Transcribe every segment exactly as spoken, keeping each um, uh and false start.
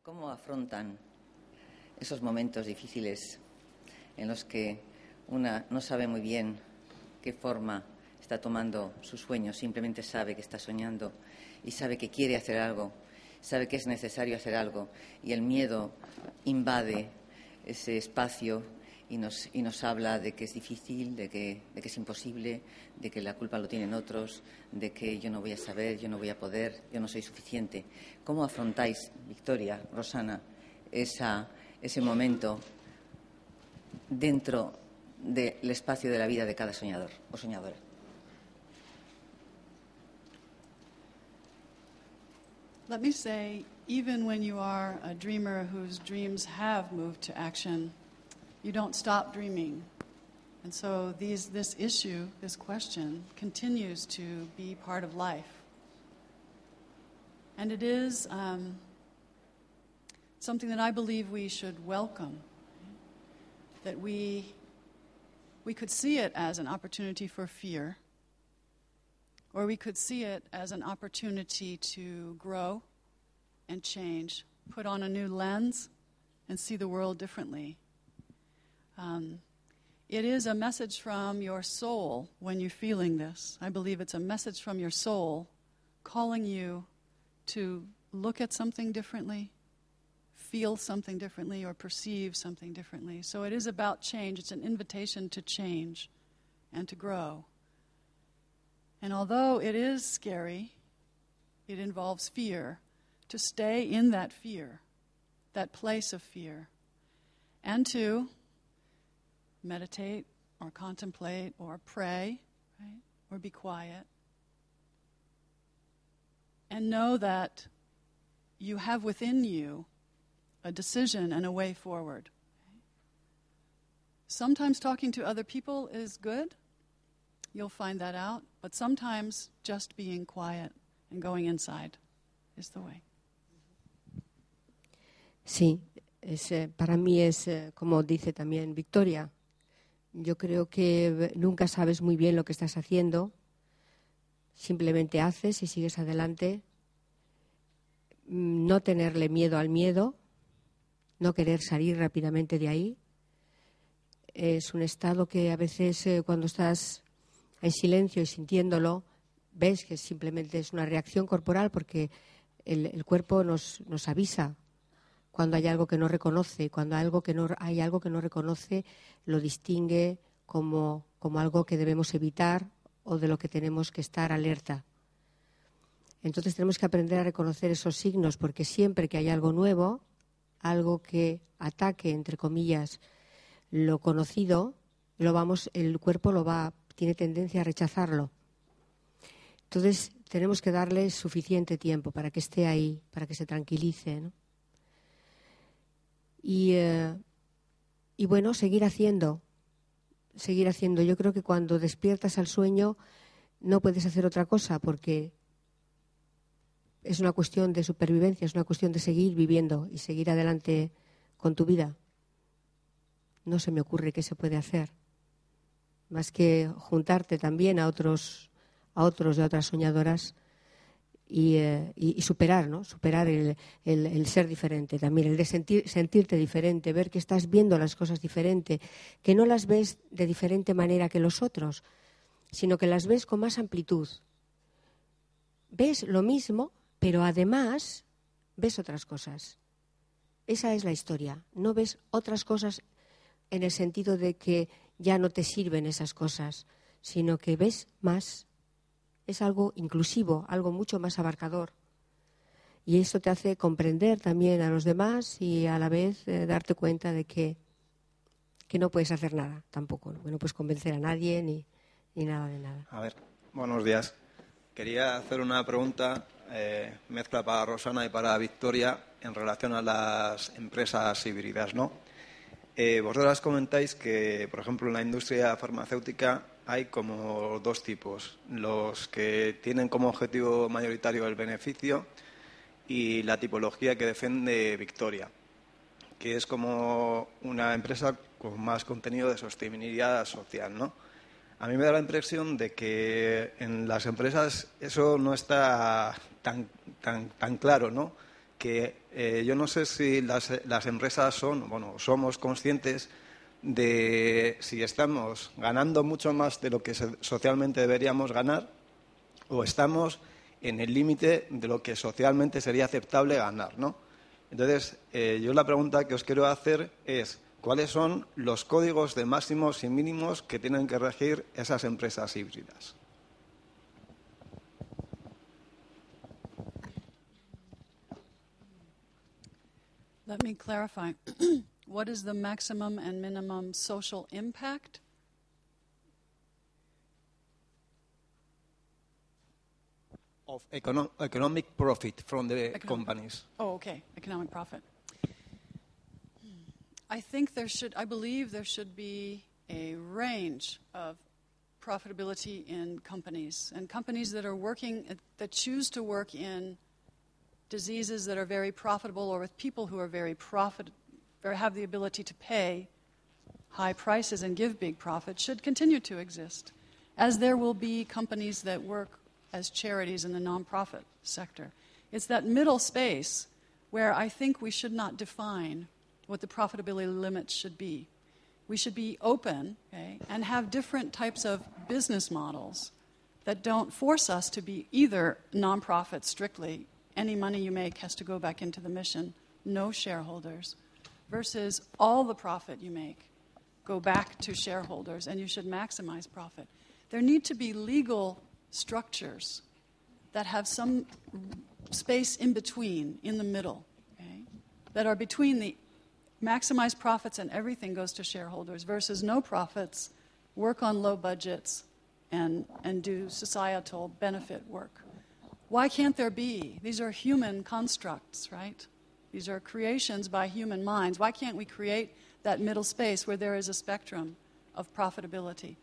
¿Cómo afrontan esos momentos difíciles en los que una no sabe muy bien qué forma está tomando su sueño, simplemente sabe que está soñando y sabe que quiere hacer algo, sabe que es necesario hacer algo y el miedo invade ese espacio y nos, y nos habla de que es difícil, de que, de que es imposible, de que la culpa lo tienen otros, de que yo no voy a saber, yo no voy a poder, yo no soy suficiente? ¿Cómo afrontáis, Victoria, Rosana, esa, ese momento dentro del espacio de la vida de cada soñador o soñadora? Let me say, even when you are a dreamer whose dreams have moved to action, you don't stop dreaming. And so these, this issue, this question, continues to be part of life. And it is um, something that I believe we should welcome, that we, we could see it as an opportunity for fear, or we could see it as an opportunity to grow and change, put on a new lens, and see the world differently. Um, it is a message from your soul when you're feeling this. I believe it's a message from your soul calling you to look at something differently, feel something differently, or perceive something differently. So it is about change. It's an invitation to change and to grow. And although it is scary, it involves fear, to stay in that fear, that place of fear, and to meditate or contemplate or pray, right? Or be quiet. And know that you have within you a decision and a way forward. Sometimes talking to other people is good. You'll find that out. But sometimes just being quiet and going inside is the way. Sí, es, eh, para mí es, eh, como dice también Victoria, yo creo que nunca sabes muy bien lo que estás haciendo, simplemente haces y sigues adelante. No tenerle miedo al miedo, no querer salir rápidamente de ahí. Es un estado que a veces eh, cuando estás en silencio y sintiéndolo, ves que simplemente es una reacción corporal porque el, el cuerpo nos, nos avisa cuando hay algo que no reconoce. Cuando hay algo que no, hay algo que no reconoce, lo distingue como, como algo que debemos evitar o de lo que tenemos que estar alerta. Entonces tenemos que aprender a reconocer esos signos, porque siempre que hay algo nuevo, algo que ataque, entre comillas, lo conocido, lo vamos, el cuerpo lo va, tiene tendencia a rechazarlo. Entonces tenemos que darle suficiente tiempo para que esté ahí, para que se tranquilice, ¿no? Y, eh, y bueno, seguir haciendo, seguir haciendo. Yo creo que cuando despiertas al sueño no puedes hacer otra cosa porque es una cuestión de supervivencia, es una cuestión de seguir viviendo y seguir adelante con tu vida. No se me ocurre qué se puede hacer, más que juntarte también a otros, a otros y a otras soñadoras y, eh, y, y superar, ¿no? Superar el, el, el ser diferente también, el de sentir, sentirte diferente, ver que estás viendo las cosas diferente, que no las ves de diferente manera que los otros, sino que las ves con más amplitud. Ves lo mismo, pero además ves otras cosas. Esa es la historia. No ves otras cosas en el sentido de que ya no te sirven esas cosas, sino que ves más. Es algo inclusivo, algo mucho más abarcador. Y eso te hace comprender también a los demás y a la vez eh, darte cuenta de que, que no puedes hacer nada tampoco, ¿no? Que no puedes convencer a nadie ni, ni nada de nada. A ver, buenos días. Quería hacer una pregunta, eh, mezcla para Rosana y para Victoria, en relación a las empresas híbridas, ¿no? Eh, vosotras comentáis que, por ejemplo, en la industria farmacéutica hay como dos tipos. Los que tienen como objetivo mayoritario el beneficio y la tipología que defiende Victoria, que es como una empresa con más contenido de sostenibilidad social, ¿no? A mí me da la impresión de que en las empresas eso no está tan, tan, tan claro, ¿no? que eh, yo no sé si las, las empresas son, bueno, somos conscientes de si estamos ganando mucho más de lo que socialmente deberíamos ganar o estamos en el límite de lo que socialmente sería aceptable ganar, ¿no? Entonces, eh, yo la pregunta que os quiero hacer es, ¿cuáles son los códigos de máximos y mínimos que tienen que regir esas empresas híbridas? Let me clarify. What is the maximum and minimum social impact? Of econo- economic profit from the Economic- companies. Oh, okay. Economic profit. I think there should, I believe there should be a range of profitability in companies. And companies that are working, that choose to work in diseases that are very profitable or with people who are very profit, or have the ability to pay high prices and give big profits should continue to exist, as there will be companies that work as charities in the nonprofit sector. It's that middle space where I think we should not define what the profitability limits should be. We should be open, okay, and have different types of business models that don't force us to be either nonprofit strictly, any money you make has to go back into the mission, no shareholders, versus all the profit you make go back to shareholders and you should maximize profit. There need to be legal structures that have some space in between, in the middle, okay, that are between the maximize profits and everything goes to shareholders versus no profits, work on low budgets, and, and do societal benefit work. Why can't there be? These are human constructs, right? These are creations by human minds. Why can't we create that middle space where there is a spectrum of profitability?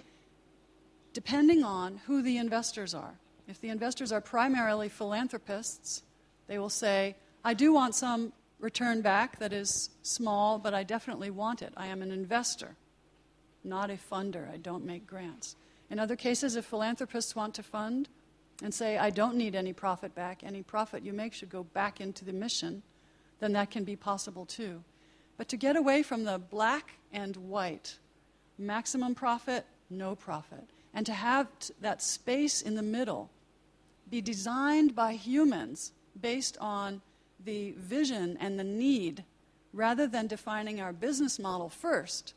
Depending on who the investors are. If the investors are primarily philanthropists, they will say, I do want some return back that is small, but I definitely want it. I am an investor, not a funder. I don't make grants. In other cases, if philanthropists want to fund and say, I don't need any profit back, any profit you make should go back into the mission, then that can be possible too. But to get away from the black and white, maximum profit, no profit, and to have t- that space in the middle be designed by humans based on the vision and the need, rather than defining our business model first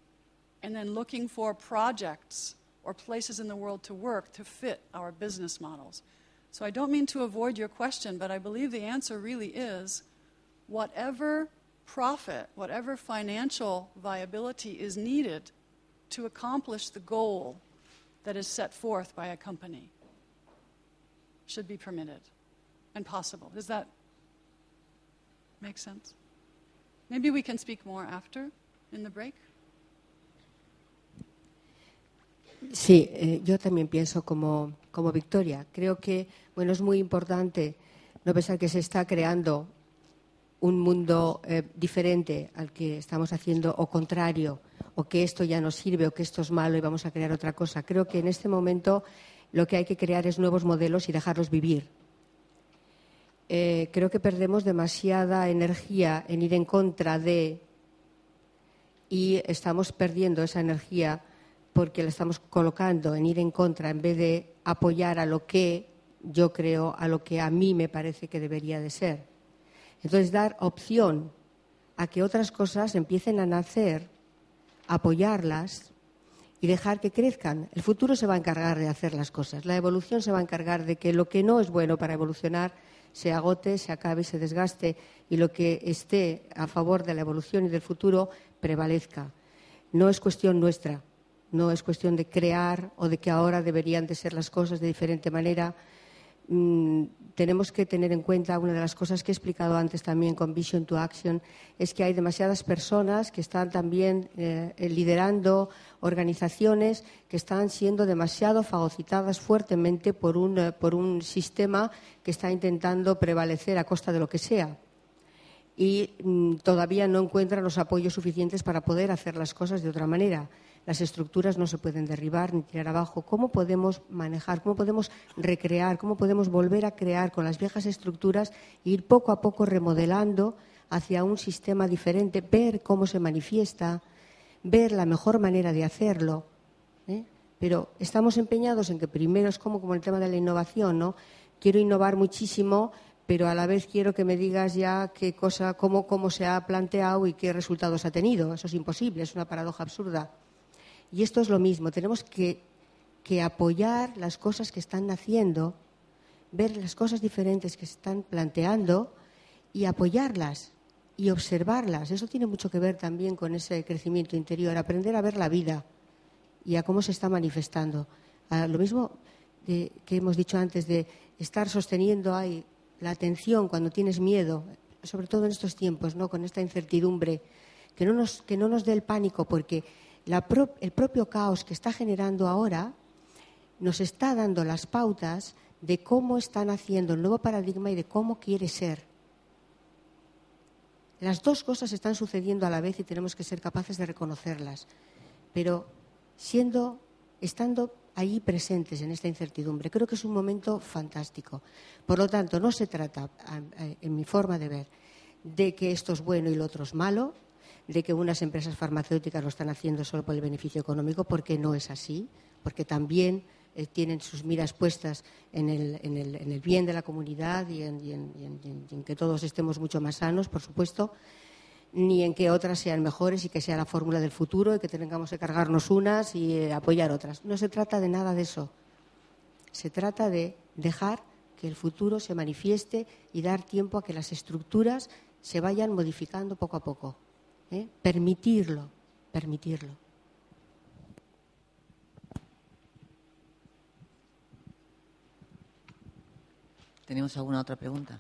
and then looking for projects or places in the world to work to fit our business models. So I don't mean to avoid your question, but I believe the answer really is whatever profit, whatever financial viability is needed to accomplish the goal that is set forth by a company should be permitted and possible. Does that make sense? Maybe we can speak more after, in the break. Sí, eh, yo también pienso como, como Victoria. Creo que, bueno, es muy importante no pensar que se está creando un mundo eh, diferente al que estamos haciendo o contrario, o que esto ya no sirve o que esto es malo y vamos a crear otra cosa. Creo que en este momento lo que hay que crear es nuevos modelos y dejarlos vivir. Eh, creo que perdemos demasiada energía en ir en contra de y estamos perdiendo esa energía porque la estamos colocando en ir en contra en vez de apoyar a lo que yo creo, a lo que a mí me parece que debería de ser. Entonces, dar opción a que otras cosas empiecen a nacer, apoyarlas y dejar que crezcan. El futuro se va a encargar de hacer las cosas. La evolución se va a encargar de que lo que no es bueno para evolucionar se agote, se acabe, se desgaste y lo que esté a favor de la evolución y del futuro prevalezca. No es cuestión nuestra, no es cuestión de crear o de que ahora deberían de ser las cosas de diferente manera. Mm, tenemos que tener en cuenta, una de las cosas que he explicado antes también con Vision to Action, es que hay demasiadas personas que están también eh, liderando organizaciones que están siendo demasiado fagocitadas fuertemente por un, eh, por un sistema que está intentando prevalecer a costa de lo que sea. Y mm, todavía no encuentran los apoyos suficientes para poder hacer las cosas de otra manera. Las estructuras no se pueden derribar ni tirar abajo. ¿Cómo podemos manejar, cómo podemos recrear, cómo podemos volver a crear con las viejas estructuras e ir poco a poco remodelando hacia un sistema diferente, ver cómo se manifiesta, ver la mejor manera de hacerlo? ¿eh? Pero estamos empeñados en que primero es como, como el tema de la innovación, ¿no? Quiero innovar muchísimo, pero a la vez quiero que me digas ya qué cosa, cómo, cómo se ha planteado y qué resultados ha tenido. Eso es imposible, es una paradoja absurda. Y esto es lo mismo, tenemos que, que apoyar las cosas que están naciendo, ver las cosas diferentes que se están planteando y apoyarlas y observarlas. Eso tiene mucho que ver también con ese crecimiento interior, aprender a ver la vida y a cómo se está manifestando. A lo mismo de, que hemos dicho antes de estar sosteniendo ahí la atención cuando tienes miedo, sobre todo en estos tiempos, ¿no? Con esta incertidumbre, que no nos, que no nos dé el pánico, porque la pro, el propio caos que está generando ahora nos está dando las pautas de cómo están haciendo el nuevo paradigma y de cómo quiere ser. Las dos cosas están sucediendo a la vez y tenemos que ser capaces de reconocerlas, pero siendo, estando allí presentes en esta incertidumbre. Creo que es un momento fantástico. Por lo tanto, no se trata, en mi forma de ver, de que esto es bueno y lo otro es malo, de que unas empresas farmacéuticas lo están haciendo solo por el beneficio económico, porque no es así, porque también eh, tienen sus miras puestas en el, en, el, en el bien de la comunidad y en, y, en, y, en, y en que todos estemos mucho más sanos, por supuesto, ni en que otras sean mejores y que sea la fórmula del futuro y que tengamos que cargarnos unas y eh, apoyar otras. No se trata de nada de eso. Se trata de dejar que el futuro se manifieste y dar tiempo a que las estructuras se vayan modificando poco a poco. ¿eh? Permitirlo, permitirlo. ¿Tenemos alguna otra pregunta?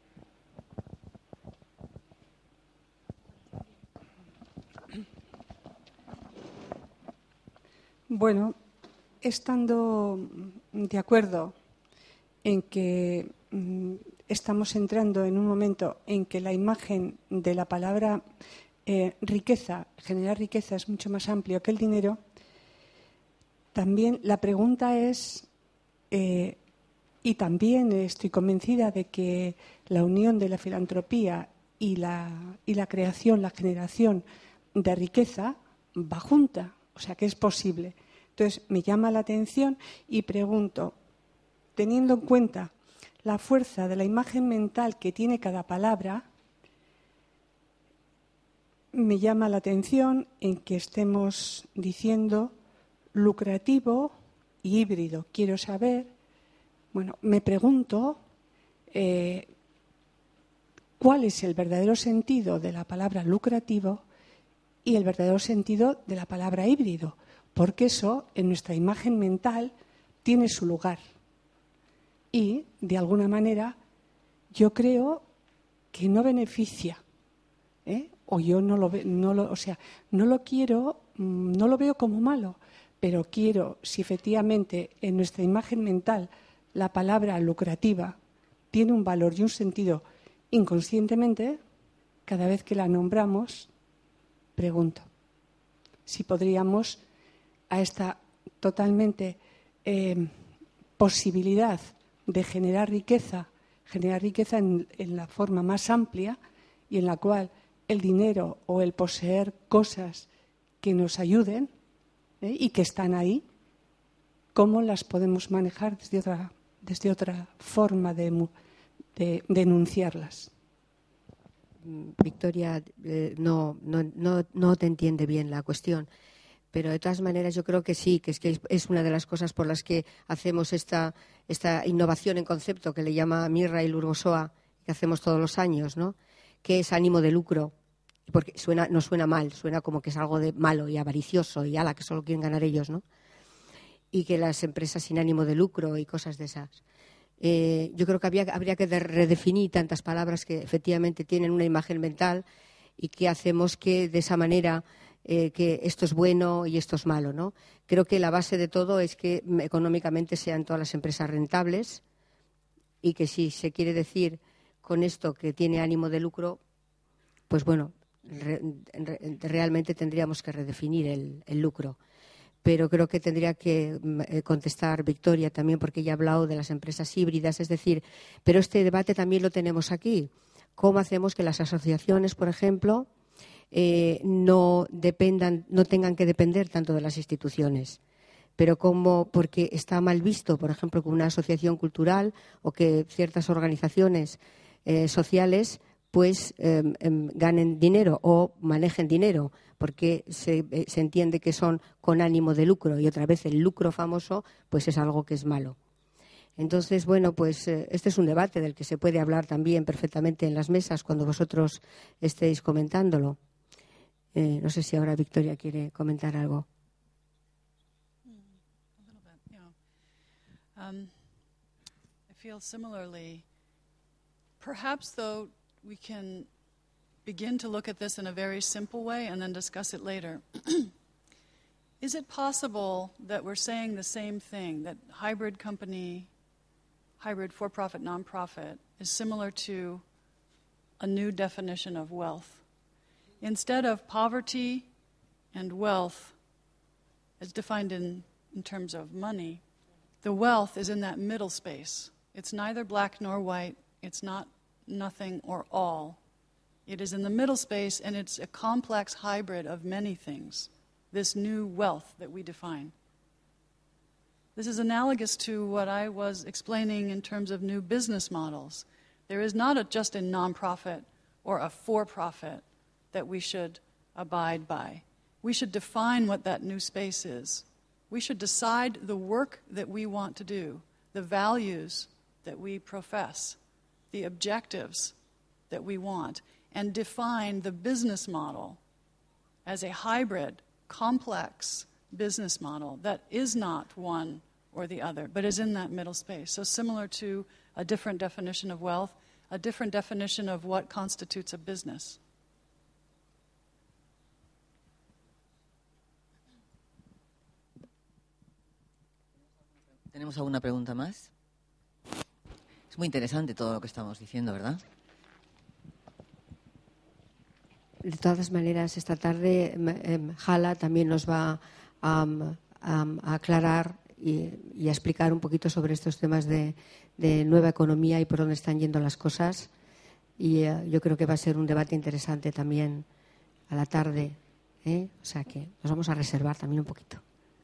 Bueno, estando de acuerdo en que mm, estamos entrando en un momento en que la imagen de la palabra eh, riqueza, generar riqueza, es mucho más amplio que el dinero, también la pregunta es, eh, y también estoy convencida de que la unión de la filantropía y la, y la creación, la generación de riqueza va junta. O sea, que es posible. Entonces, me llama la atención y pregunto, teniendo en cuenta la fuerza de la imagen mental que tiene cada palabra, me llama la atención en que estemos diciendo lucrativo y híbrido. Quiero saber, bueno, me pregunto eh, cuál es el verdadero sentido de la palabra lucrativo y el verdadero sentido de la palabra híbrido, porque eso en nuestra imagen mental tiene su lugar. Y, de alguna manera, yo creo que no beneficia, ¿eh? o yo no lo, no lo, o sea, no lo quiero, no lo veo como malo, pero quiero, si efectivamente en nuestra imagen mental la palabra lucrativa tiene un valor y un sentido inconscientemente, cada vez que la nombramos, pregunto si podríamos a esta totalmente eh, posibilidad de generar riqueza, generar riqueza en, en la forma más amplia y en la cual el dinero o el poseer cosas que nos ayuden ¿eh? y que están ahí, ¿cómo las podemos manejar desde otra, desde otra forma de, de, de enunciarlas? Victoria eh, no, no, no, no te entiende bien la cuestión, pero de todas maneras yo creo que sí, que es, que es una de las cosas por las que hacemos esta, esta innovación en concepto que le llama Mirra y Urgosoa, que hacemos todos los años, ¿no? Que es ánimo de lucro, porque suena, no suena mal, suena como que es algo de malo y avaricioso y ala, que solo quieren ganar ellos, ¿no? Y que las empresas sin ánimo de lucro y cosas de esas. Eh, yo creo que había, habría que de redefinir tantas palabras que efectivamente tienen una imagen mental y que hacemos que de esa manera eh, que esto es bueno y esto es malo, ¿no? Creo que la base de todo es que económicamente sean todas las empresas rentables y que si se quiere decir con esto que tiene ánimo de lucro, pues bueno, re, re, realmente tendríamos que redefinir el, el lucro. pero creo que tendría que eh, contestar Victoria también, porque ella ha hablado de las empresas híbridas. Es decir, pero este debate también lo tenemos aquí. ¿Cómo hacemos que las asociaciones, por ejemplo, eh, no dependan, no tengan que depender tanto de las instituciones? Pero cómo, porque está mal visto, por ejemplo, que una asociación cultural o que ciertas organizaciones eh, sociales pues eh, eh, ganen dinero o manejen dinero, porque se, eh, se entiende que son con ánimo de lucro, y otra vez el lucro famoso pues es algo que es malo. Entonces, bueno, pues eh, este es un debate del que se puede hablar también perfectamente en las mesas cuando vosotros estéis comentándolo. Eh, no sé si ahora Victoria quiere comentar algo. Um, I feel similarly. Perhaps, though, we can begin to look at this in a very simple way and then discuss it later. Is it possible that we're saying the same thing, that hybrid company, hybrid for-profit, non-profit, is similar to a new definition of wealth? Instead of poverty and wealth as defined in, in terms of money, the wealth is in that middle space. It's neither black nor white. It's not nothing or all. It is in the middle space, and it's a complex hybrid of many things, this new wealth that we define. This is analogous to what I was explaining in terms of new business models. There is not a, just a nonprofit or a for-profit that we should abide by. We should define what that new space is. We should decide the work that we want to do, the values that we profess, the objectives that we want, and define the business model as a hybrid, complex business model that is not one or the other, but is in that middle space. So similar to a different definition of wealth, a different definition of what constitutes a business. ¿Tenemos alguna pregunta más? Es muy interesante todo lo que estamos diciendo, ¿verdad? De todas maneras, esta tarde eh, Hala también nos va a, a, a aclarar y, y a explicar un poquito sobre estos temas de, de nueva economía y por dónde están yendo las cosas. Y eh, yo creo que va a ser un debate interesante también a la tarde, ¿eh? O sea que nos vamos a reservar también un poquito.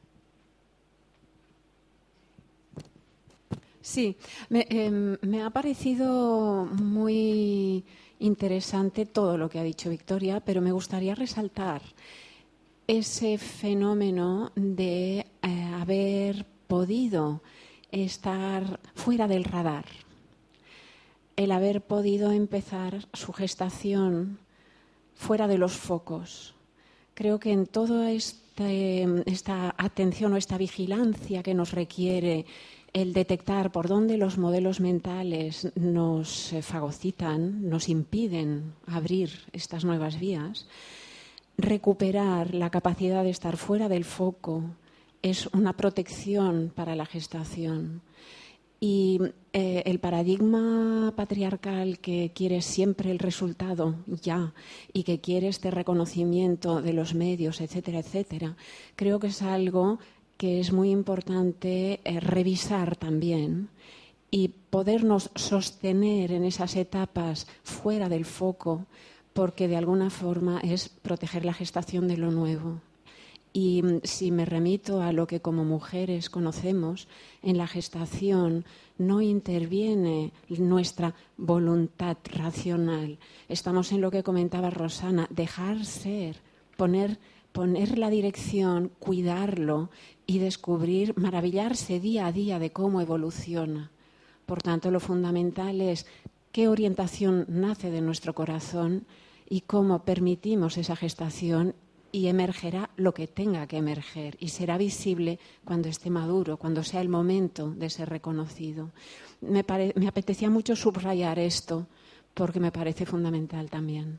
Sí, me, eh, me ha parecido muy interesante todo lo que ha dicho Victoria, pero me gustaría resaltar ese fenómeno de eh, haber podido estar fuera del radar, el haber podido empezar su gestación fuera de los focos. Creo que en toda esta, esta atención o esta vigilancia que nos requiere el detectar por dónde los modelos mentales nos fagocitan, nos impiden abrir estas nuevas vías, recuperar la capacidad de estar fuera del foco es una protección para la gestación. Y eh, el paradigma patriarcal que quiere siempre el resultado ya y que quiere este reconocimiento de los medios, etcétera, etcétera, creo que es algo que es muy importante eh, revisar también y podernos sostener en esas etapas fuera del foco, porque de alguna forma es proteger la gestación de lo nuevo. Y si me remito a lo que como mujeres conocemos, en la gestación no interviene nuestra voluntad racional. Estamos en lo que comentaba Rosana, dejar ser, poner, poner la dirección, cuidarlo y descubrir, maravillarse día a día de cómo evoluciona. Por tanto, lo fundamental es qué orientación nace de nuestro corazón y cómo permitimos esa gestación, y emergerá lo que tenga que emerger y será visible cuando esté maduro, cuando sea el momento de ser reconocido. Me, pare, me apetecía mucho subrayar esto porque me parece fundamental también.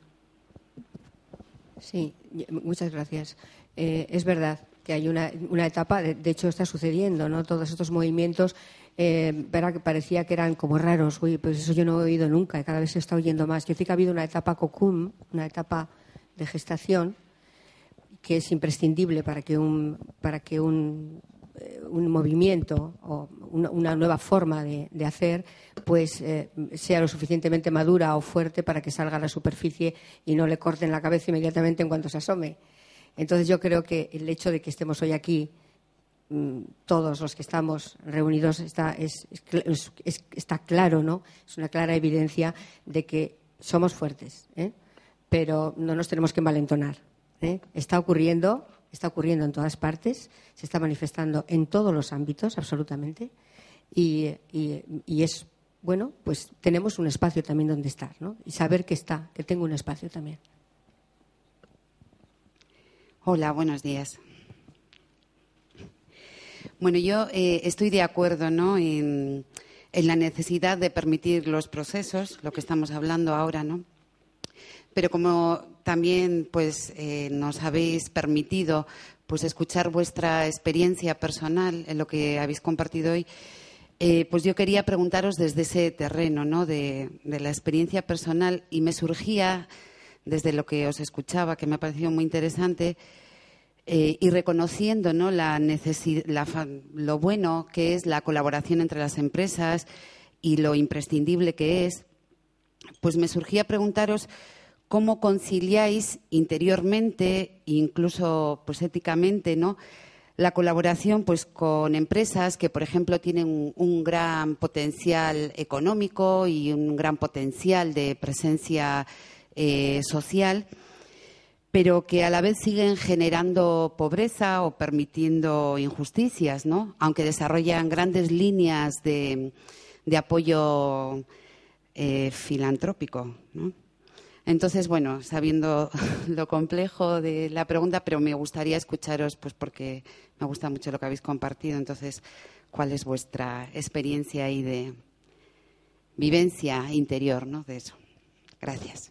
Sí, muchas gracias. Eh, es verdad que hay una, una etapa, de, de hecho está sucediendo, ¿no? Todos estos movimientos, eh, que parecía que eran como raros. Uy, pues eso yo no he oído nunca y cada vez se está oyendo más. Yo sé que ha habido una etapa cocoon, una etapa de gestación, que es imprescindible para que un, para que un, eh, un movimiento o una, una nueva forma de, de hacer pues eh, sea lo suficientemente madura o fuerte para que salga a la superficie y no le corten la cabeza inmediatamente en cuanto se asome. Entonces yo creo que el hecho de que estemos hoy aquí, todos los que estamos reunidos, está, es, es, es, está claro, ¿no? Es una clara evidencia de que somos fuertes, ¿eh? Pero no nos tenemos que envalentonar, ¿eh? Está ocurriendo, está ocurriendo en todas partes, se está manifestando en todos los ámbitos, absolutamente, y, y, y es, bueno, pues tenemos un espacio también donde estar, ¿no? Y saber que está, que tengo un espacio también. Hola, buenos días. Bueno, yo eh, estoy de acuerdo, ¿no?, en, en la necesidad de permitir los procesos, lo que estamos hablando ahora, ¿no? Pero como también pues, eh, nos habéis permitido pues, escuchar vuestra experiencia personal en lo que habéis compartido hoy, eh, pues yo quería preguntaros desde ese terreno, ¿no?, de, de la experiencia personal, y me surgía desde lo que os escuchaba, que me ha parecido muy interesante, Eh, y reconociendo, ¿no?, la necesi- la lo bueno que es la colaboración entre las empresas y lo imprescindible que es, pues me surgía preguntaros cómo conciliáis interiormente, incluso pues éticamente, ¿no?, la colaboración pues con empresas que, por ejemplo, tienen un, un gran potencial económico y un gran potencial de presencia eh, social, pero que a la vez siguen generando pobreza o permitiendo injusticias, ¿no?, aunque desarrollan grandes líneas de, de apoyo eh, filantrópico, ¿no? Entonces, bueno, sabiendo lo complejo de la pregunta, pero me gustaría escucharos, pues porque me gusta mucho lo que habéis compartido. Entonces, ¿cuál es vuestra experiencia y de vivencia interior, ¿no?, de eso? Gracias.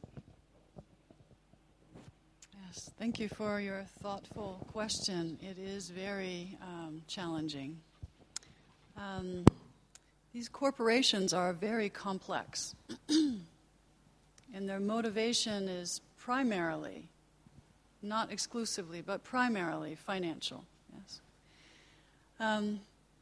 Thank you for your thoughtful question. It is very um, challenging. Um, these corporations are very complex, and their motivation is primarily, not exclusively, but primarily financial. Yes. Um,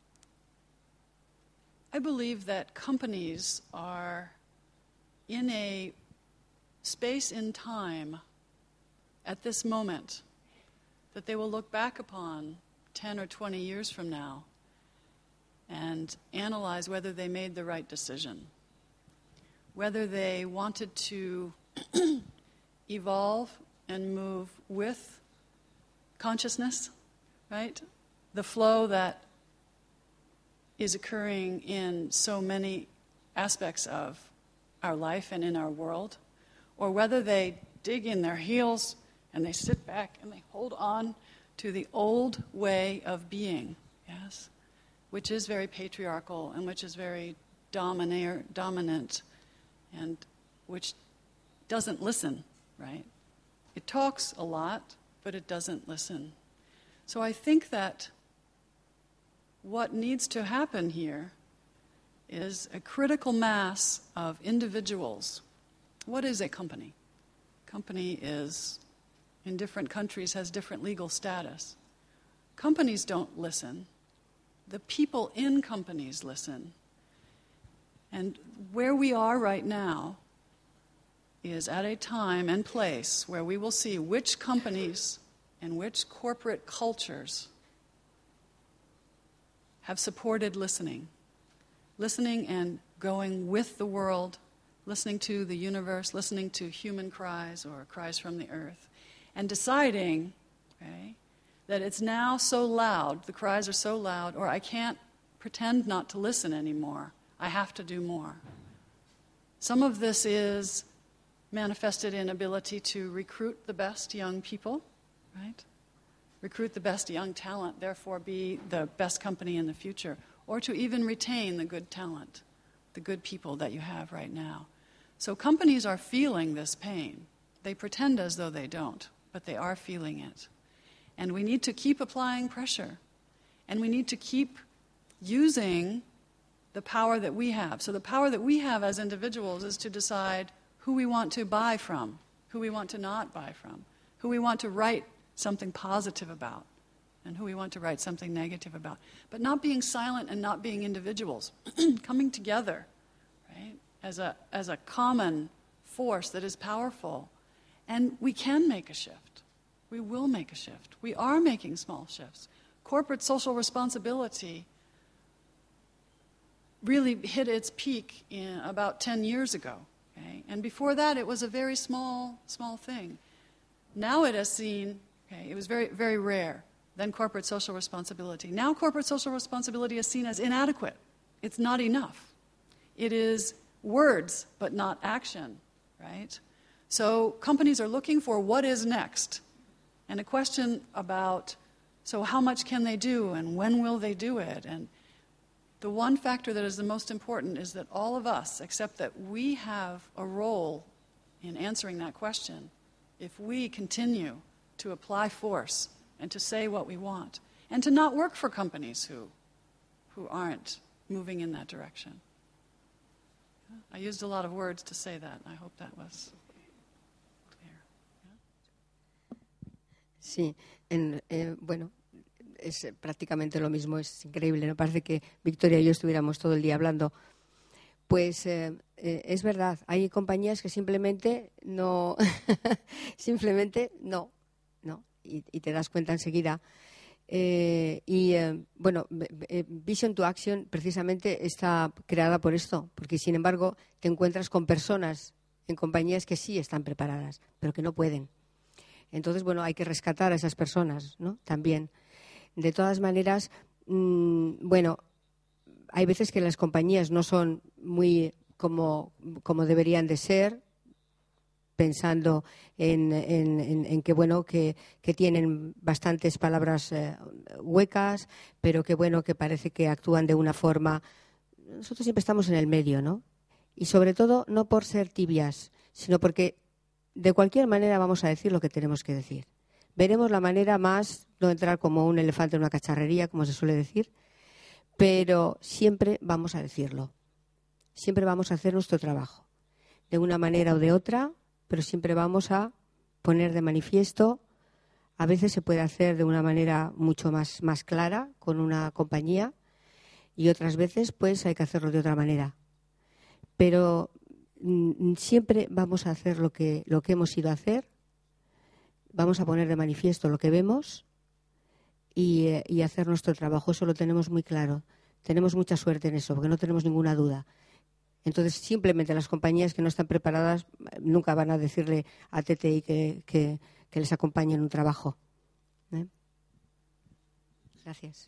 I believe that companies are in a space in time at this moment that they will look back upon ten or twenty years from now and analyze whether they made the right decision, whether they wanted to evolve and move with consciousness, right? The flow that is occurring in so many aspects of our life and in our world, or whether they dig in their heels and they sit back and they hold on to the old way of being, yes, which is very patriarchal and which is very domineer, dominant and which doesn't listen, right? It talks a lot, but it doesn't listen. So I think that what needs to happen here is a critical mass of individuals. What is a company? Company is, in different countries, has different legal status. Companies don't listen. The people in companies listen. And where we are right now is at a time and place where we will see which companies and which corporate cultures have supported listening. Listening and going with the world, listening to the universe, listening to human cries or cries from the earth, and deciding, okay, that it's now so loud, the cries are so loud, or I can't pretend not to listen anymore. I have to do more. Some of this is manifested in ability to recruit the best young people, right? Recruit the best young talent, therefore be the best company in the future, or to even retain the good talent, the good people that you have right now. So companies are feeling this pain. They pretend as though they don't, but they are feeling it. And we need to keep applying pressure. And we need to keep using the power that we have. So the power that we have as individuals is to decide who we want to buy from, who we want to not buy from, who we want to write something positive about and who we want to write something negative about. But not being silent and not being individuals, coming together, right, as a, as a common force that is powerful. And we can make a shift. We will make a shift. We are making small shifts. Corporate social responsibility really hit its peak in about ten years ago. Okay? And before that, it was a very small, small thing. Now it has seen, okay, it was very, very rare, then corporate social responsibility. Now corporate social responsibility is seen as inadequate. It's not enough. It is words, but not action, right? So companies are looking for what is next. And a question about, so how much can they do and when will they do it? And the one factor that is the most important is that all of us accept that we have a role in answering that question if we continue to apply force and to say what we want and to not work for companies who, who aren't moving in that direction. I used a lot of words to say that, and I hope that was clear. Sí, en, eh, bueno, es prácticamente lo mismo, es increíble, ¿no? Parece que Victoria y yo estuviéramos todo el día hablando. Pues eh, eh, es verdad, hay compañías que simplemente no, simplemente no, no, y, y te das cuenta enseguida. Eh, y eh, bueno, Vision to Action precisamente está creada por esto, porque sin embargo te encuentras con personas en compañías que sí están preparadas, pero que no pueden. Entonces, bueno, hay que rescatar a esas personas, ¿no? También. De todas maneras, mmm, bueno, hay veces que las compañías no son muy como, como deberían de ser, pensando en, en, en, en que bueno que, que tienen bastantes palabras eh, huecas, pero que bueno que parece que actúan de una forma. Nosotros siempre estamos en el medio, ¿no? Y sobre todo no por ser tibias, sino porque de cualquier manera vamos a decir lo que tenemos que decir. Veremos la manera más, no entrar como un elefante en una cacharrería, como se suele decir, pero siempre vamos a decirlo. Siempre vamos a hacer nuestro trabajo, de una manera o de otra, pero siempre vamos a poner de manifiesto. A veces se puede hacer de una manera mucho más, más clara con una compañía y otras veces pues hay que hacerlo de otra manera. Pero mm, siempre vamos a hacer lo que, lo que hemos ido a hacer, vamos a poner de manifiesto lo que vemos y, eh, y hacer nuestro trabajo. Eso lo tenemos muy claro. Tenemos mucha suerte en eso porque no tenemos ninguna duda. Entonces, simplemente las compañías que no están preparadas nunca van a decirle a T T I que, que, que les acompañe en un trabajo. ¿Eh? Gracias.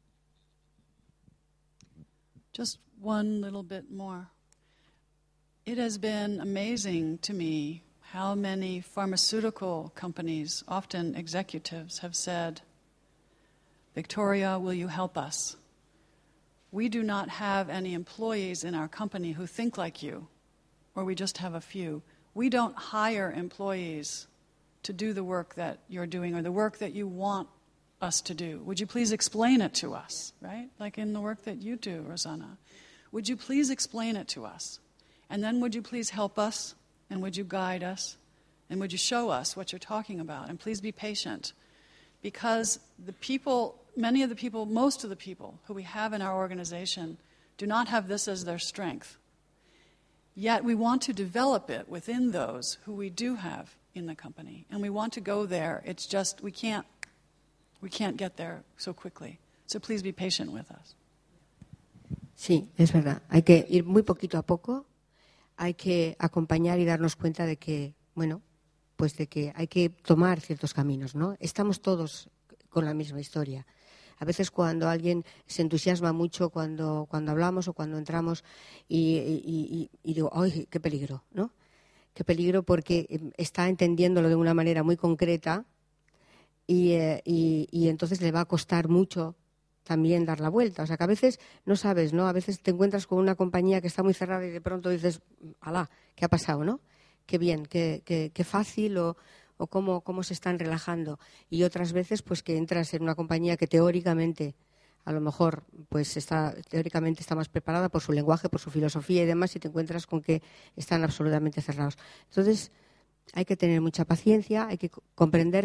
Just one little bit more. It has been amazing to me how many pharmaceutical companies, often executives, have said, Victoria, will you help us? We do not have any employees in our company who think like you, or we just have a few. We don't hire employees to do the work that you're doing or the work that you want us to do. Would you please explain it to us, right? Like in the work that you do, Rosanna. Would you please explain it to us? And then would you please help us? And would you guide us? And would you show us what you're talking about? And please be patient. Because the people, many of the people, most of the people who we have in our organization do not have this as their strength. Yet we want to develop it within those who we do have in the company. And we want to go there. It's just we can't, we can't get there so quickly. So please be patient with us. Sí, es verdad. Hay que ir muy poquito a poco. Hay que acompañar y darnos cuenta de que, bueno, pues de que hay que tomar ciertos caminos, ¿no? Estamos todos con la misma historia. A veces cuando alguien se entusiasma mucho cuando, cuando hablamos o cuando entramos y, y, y, y digo, ¡ay, qué peligro!, ¿no? Qué peligro porque está entendiéndolo de una manera muy concreta y, eh, y, y entonces le va a costar mucho también dar la vuelta. O sea, que a veces no sabes, ¿no? A veces te encuentras con una compañía que está muy cerrada y de pronto dices, alá, ¿qué ha pasado, no? Qué bien, qué, qué, qué fácil o, o cómo, cómo se están relajando. Y otras veces, pues que entras en una compañía que teóricamente, a lo mejor, pues está teóricamente está más preparada por su lenguaje, por su filosofía y demás, y te encuentras con que están absolutamente cerrados. Entonces, hay que tener mucha paciencia, hay que comprender que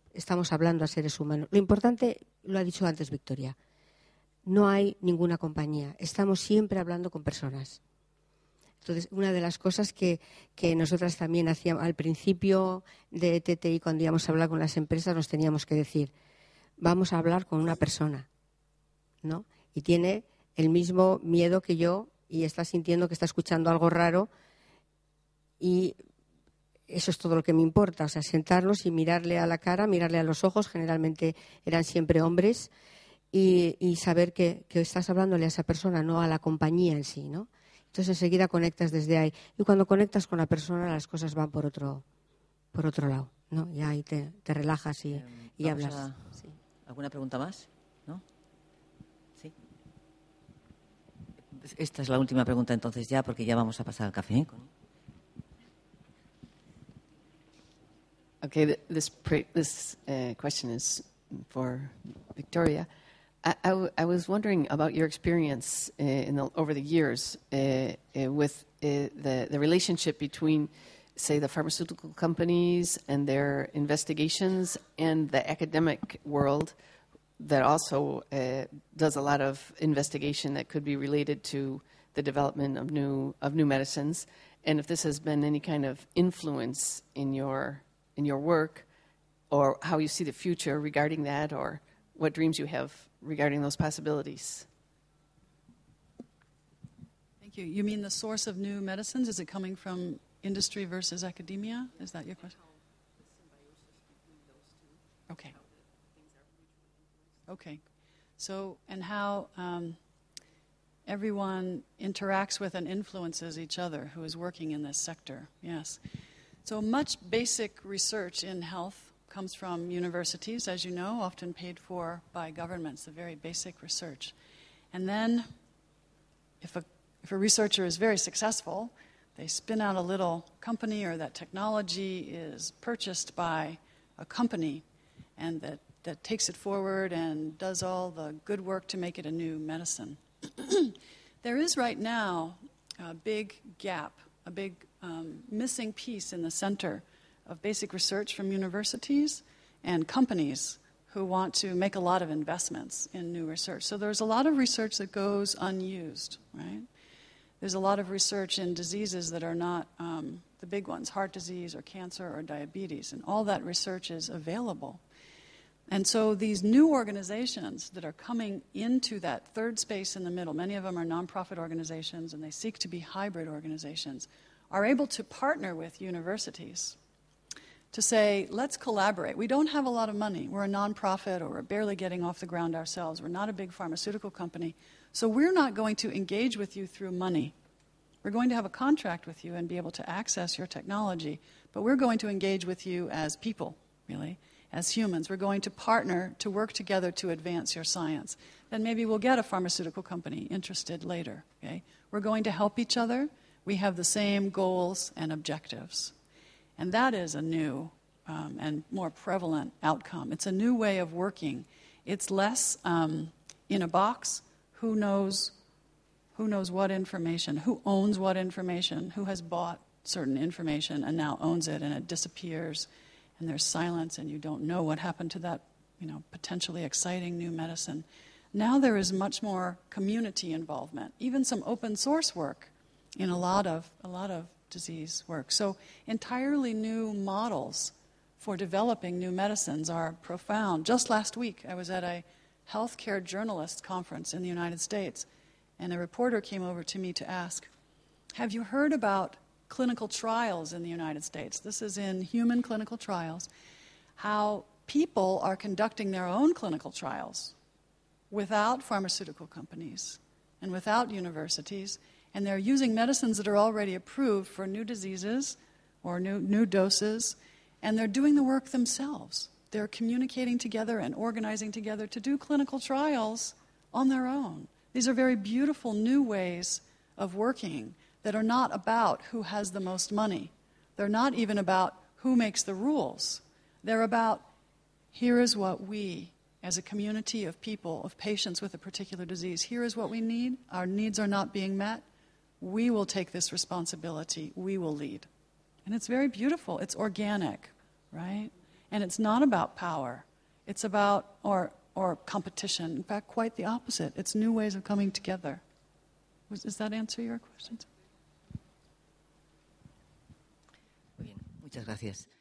estamos hablando a seres humanos. Lo importante, lo ha dicho antes Victoria, no hay ninguna compañía, estamos siempre hablando con personas. Entonces, una de las cosas que, que nosotras también hacíamos al principio de T T I, cuando íbamos a hablar con las empresas, nos teníamos que decir, vamos a hablar con una persona, ¿no? Y tiene el mismo miedo que yo y está sintiendo que está escuchando algo raro y eso es todo lo que me importa, o sea, sentarnos y mirarle a la cara, mirarle a los ojos, generalmente eran siempre hombres, y, y saber que, que estás hablándole a esa persona, no a la compañía en sí, ¿no? Entonces enseguida conectas desde ahí. Y cuando conectas con la persona las cosas van por otro, por otro lado, ¿no? Y ahí te, te relajas y, Eh, y vamos hablas. a- Sí. ¿Alguna pregunta más? ¿No? Sí. Esta es la última pregunta entonces ya, porque ya vamos a pasar al café. ¿eh? Okay, th- this pre- this uh, question is for Victoria. I, I, w- I was wondering about your experience uh, in the, over the years uh, uh, with uh, the the relationship between, say, the pharmaceutical companies and their investigations and the academic world that also uh, does a lot of investigation that could be related to the development of new of new medicines, and if this has been any kind of influence in your in your work, or how you see the future regarding that, or what dreams you have regarding those possibilities. Thank you. You mean the source of new medicines? Is it coming from industry versus academia? Is that your question? Okay. Okay. So, and how um, everyone interacts with and influences each other who is working in this sector. Yes. So much basic research in health comes from universities, as you know, often paid for by governments, the very basic research. And then if a, if a researcher is very successful, they spin out a little company, or that technology is purchased by a company and that, that takes it forward and does all the good work to make it a new medicine. There is right now a big gap, a big um, missing piece in the center of basic research from universities and companies who want to make a lot of investments in new research. So there's a lot of research that goes unused, right? There's a lot of research in diseases that are not um, the big ones, heart disease or cancer or diabetes, and all that research is available. And so these new organizations that are coming into that third space in the middle, many of them are nonprofit organizations and they seek to be hybrid organizations, are able to partner with universities to say, let's collaborate. We don't have a lot of money. We're a nonprofit, or we're barely getting off the ground ourselves. We're not a big pharmaceutical company. So we're not going to engage with you through money. We're going to have a contract with you and be able to access your technology, but we're going to engage with you as people, really, as humans. We're going to partner to work together to advance your science. Then maybe we'll get a pharmaceutical company interested later, okay? We're going to help each other. We have the same goals and objectives. And that is a new um, and more prevalent outcome. It's a new way of working. It's less um, in a box. Who knows, who knows what information? Who owns what information? Who has bought certain information and now owns it, and it disappears, and there's silence, and you don't know what happened to that, you know, potentially exciting new medicine. Now there is much more community involvement, even some open source work in a lot of a lot of disease work. So entirely new models for developing new medicines are profound. Just last week, I was at a healthcare journalists conference in the United States, and a reporter came over to me to ask, have you heard about clinical trials in the United States? This is in human clinical trials, how people are conducting their own clinical trials without pharmaceutical companies and without universities, and they're using medicines that are already approved for new diseases or new, new doses, and they're doing the work themselves. They're communicating together and organizing together to do clinical trials on their own. These are very beautiful new ways of working that are not about who has the most money. They're not even about who makes the rules. They're about, here is what we, as a community of people, of patients with a particular disease, here is what we need. Our needs are not being met. We will take this responsibility. We will lead. And it's very beautiful. It's organic, right? And it's not about power. It's about, or, or competition. In fact, quite the opposite. It's new ways of coming together. Was, does that answer your questions? Muy bien, muchas gracias.